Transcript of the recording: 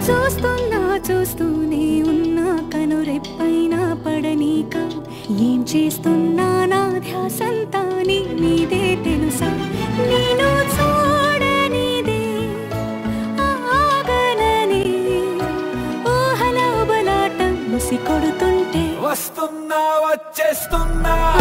చూస్తున్నా చూస్తూనే ఉన్నా కనురెప్పైనా పడనీక ఏం చేస్తున్నా నా ధ్యాసంతా నీ మీదే తెలుసా నేను చూడనిదే ఆగననే ఊహల బలాటం ముసి కొడుతుంటే వస్తున్నా వచ్చేస్తున్నా